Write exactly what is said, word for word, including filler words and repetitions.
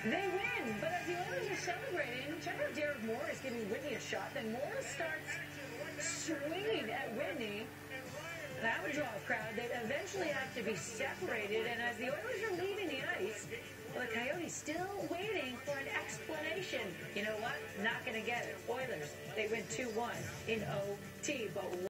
They win, but as the Oilers are celebrating, check out Derek Morris giving Whitney a shot. Then Morris starts swinging at Whitney. That would draw a crowd. They'd eventually have to be separated, and as the Oilers are leaving the ice, well, the Coyotes still waiting for an explanation. You know what? Not going to get it. Oilers, they win two one in O T, but